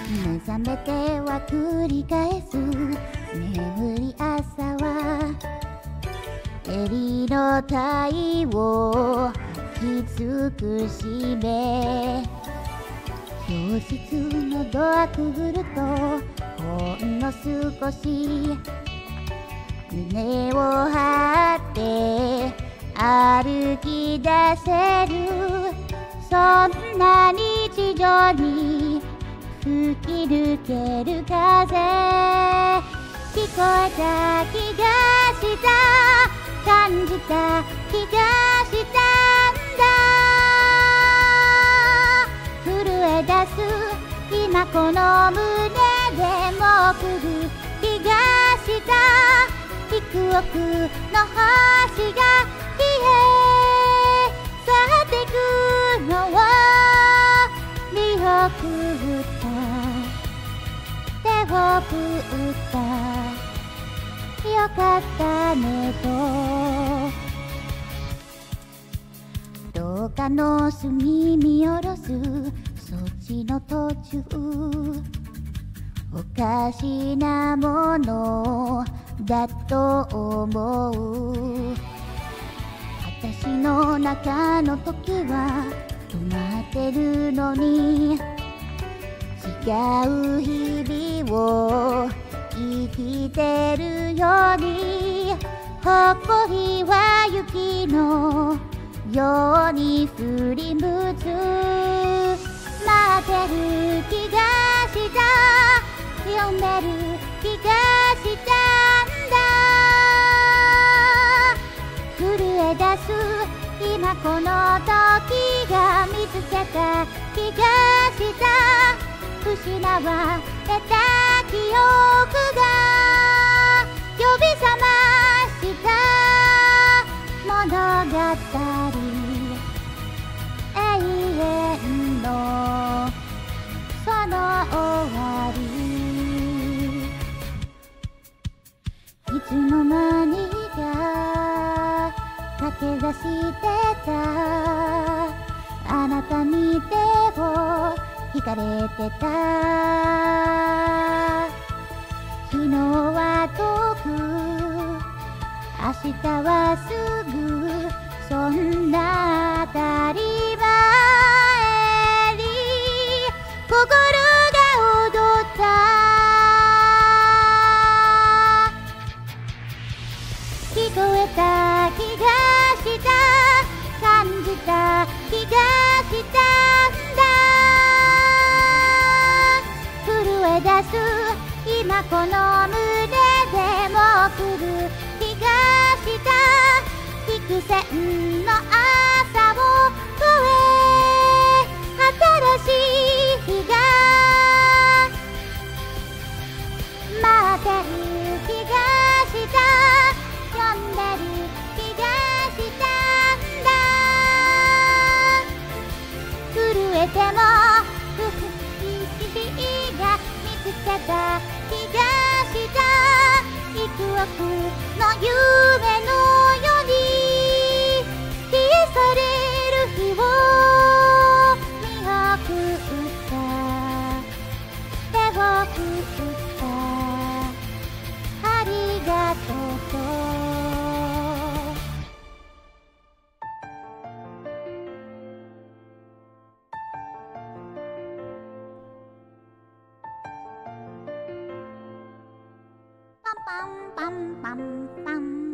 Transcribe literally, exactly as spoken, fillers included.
目覚めては繰り返す眠り朝は襟の体をきつくしめ教室のドアくぐるとほんの少し胸を張って歩き出せるそんな日常に吹き抜ける風聞こえた気がした感じた気がしたんだ震え出す今この胸でもくる気がした幾億の星が消え去ってくのを見送った手を振ったよかったねと廊下の隅見下ろすそっちの途中おかしなものだと思う私の中の時は止まってるのに違う日々を生きてるように誇りは雪のように降りむつ待ってる気がした呼んでる気がしたんだ震え出す今この時が見つけた気がした失われた記憶が呼び覚ました物語永遠のその終わりいつの間にか駆け出してたあなたに手を引かれてた昨日は遠く明日はすぐそんな当たり前に心が踊った聞こえた気がした感じた気がしたんだ震え出す今この胸でも来る気がした幾千の朝を越え新しい日が待ってる気がした呼んでる気がしたんだ震えても息が見つけた気がした幾億の夢のように消え去れる日を見送った手を振ったありがとうとパンパンパンパンパン